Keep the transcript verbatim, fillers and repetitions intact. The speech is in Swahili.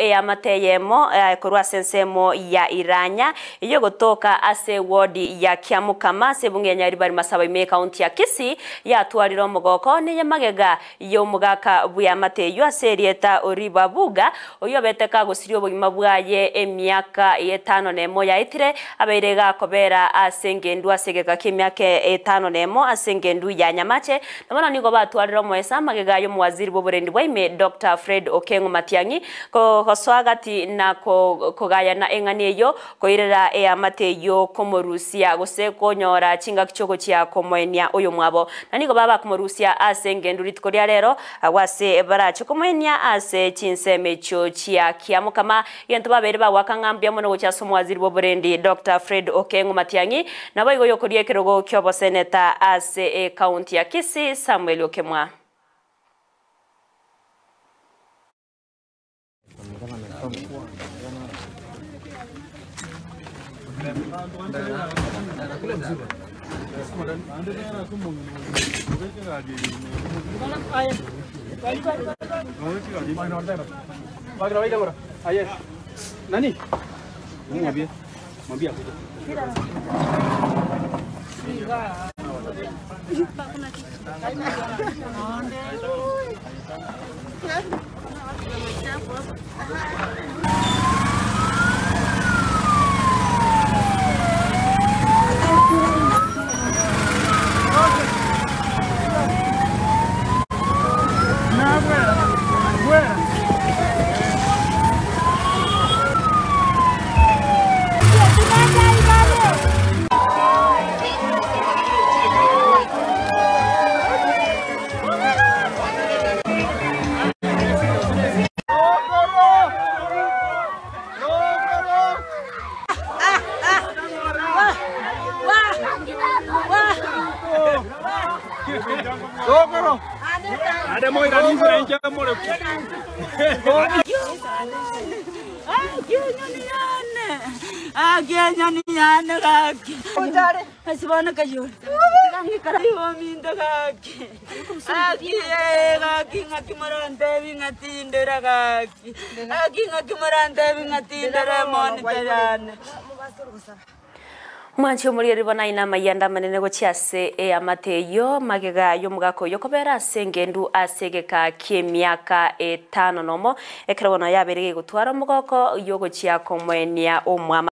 ya mateyemo kurwa sensemo ya Iranya iyo gotoka ase wodi ya Kiamukama sebunge nyari bari masaba ime county ya Kisii ya twariro mugoko ni yamagega yo mugaka buya mateyo aserieta Oribo buga oyo beteka gusirio bugima bwaye emyaka etano nemo ya itire aberega kobera asengendu asegeka kimyake etano nemo asengendu ya Nyamache namana nigo batwariro moesa magega yo mwaziri boburendi bwaime Doctor Fred Okengo Matiangi ko koswagati na ko kogaya na engani yo koirera e mateyo komorusia gose konyora chinga kichoko chia komwenia oyo mwabo nanigo baba komorusia asengendu ritkoria rero wase baracho komwenia ase chinseme cho chia Kiamukama yento babere ba wakangambia mono gocha somwaziri boburendi Doctor Fred Okengo Matiangi nabo igo yokorie kirogo kyobo seneta ase e county ya Kisii Samuel Okemwa. Nani? Mwambie. Mwambie akuje. Ada mau ikan ini aja mau lep. Akhirnya nih ane kaki. Udah, asbana kayu. Kami kaliwa minta kaki. Akhirnya kaki ngati merantai ngati indera kaki. Akhirnya ngati merantai ngati indera monitaran. Mwanchi omuri ribona ina mayanda manene gochiase e amateyo magega yo mugako yo kobera sengendu asegeka kiemyaka etano nomo ekrabona yaberege gutwara mugoko yo gochia komwenia omwa